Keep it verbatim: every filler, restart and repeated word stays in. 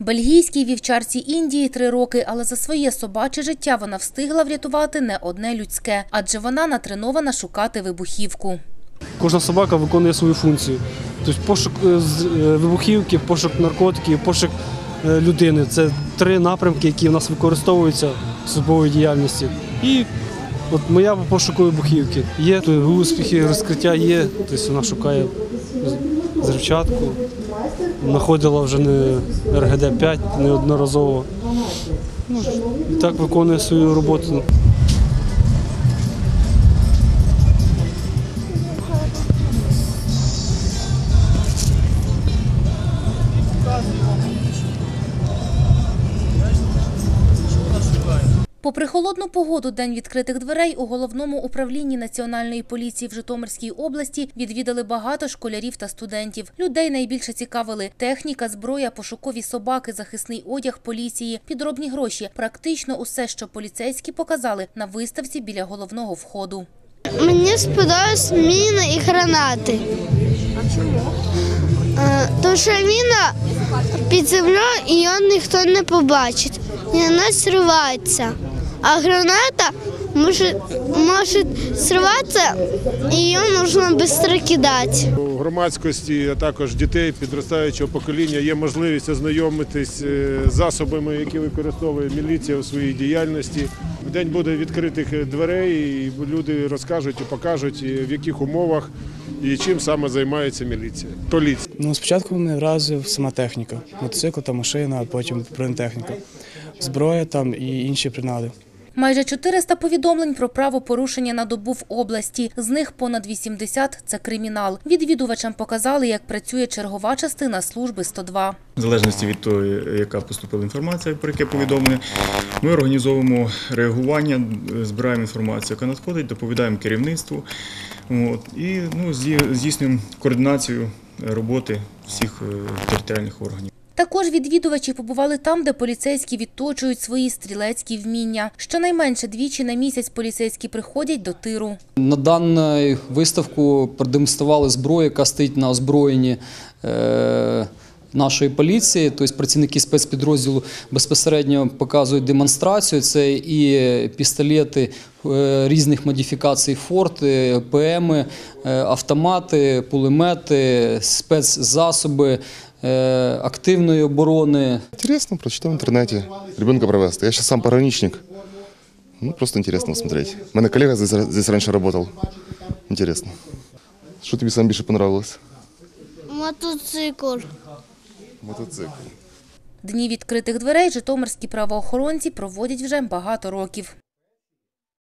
Бельгійській вівчарці Індії три роки, але за своє собаче життя вона встигла врятувати не одне людське, адже вона натренована шукати вибухівку. Кожна собака виконує свою функцію. Тобто пошук вибухівки, пошук наркотиків, пошук людини – це три напрямки, які в нас використовуються в службовій діяльності. І от моя по пошуку вибухівки. Є успіхи, розкриття є, тобто вона шукає взривчатку, знаходила вже не ер ге де п'ять неодноразово. Ну, і так виконує свою роботу. Попри холодну погоду, День відкритих дверей у Головному управлінні Національної поліції в Житомирській області відвідали багато школярів та студентів. Людей найбільше цікавили техніка, зброя, пошукові собаки, захисний одяг поліції, підробні гроші. Практично усе, що поліцейські показали на виставці біля головного входу. Мені сподобались міни і гранати. А чому? Тому що міна під землею і її ніхто не побачить. І вона зривається. А граната може, може зриватися і її потрібно швидко кидати. У громадськості, а також дітей підростаючого покоління є можливість ознайомитись з засобами, які використовує міліція у своїй діяльності. В день буде відкритих дверей, і люди розкажуть і покажуть, в яких умовах і чим саме займається міліція. Поліція. Ну, спочатку мене вразив сама техніка, мотоцикл та машина, а потім бронетехніка, зброя там і інші принади. Майже чотириста повідомлень про правопорушення на добу в області. З них понад вісімдесят – це кримінал. Відвідувачам показали, як працює чергова частина служби сто два. В залежності від того, яка поступила інформація, про яке повідомлення, ми організовуємо реагування, збираємо інформацію, яка надходить, доповідаємо керівництву от, і ну, здійснюємо координацію роботи всіх територіальних органів. Також відвідувачі побували там, де поліцейські відточують свої стрілецькі вміння. Щонайменше двічі на місяць поліцейські приходять до тиру. На дану виставку продемонстрували зброю, яка стоїть на озброєнні нашої поліції. Тобто працівники спецпідрозділу безпосередньо показують демонстрацію. Це і пістолети різних модифікацій «Форд», пе еми, автомати, пулемети, спецзасоби активної оборони. Интересно, прочитал в интернете. Ребенка провести. Я сейчас сам пограничник. Ну, просто интересно смотреть. У меня коллега здесь, здесь раньше работал. Интересно. Что тебе самое больше понравилось? Мотоцикл. Мотоцикл. Дні відкритих дверей житомирські правоохоронці проводять вже багато років.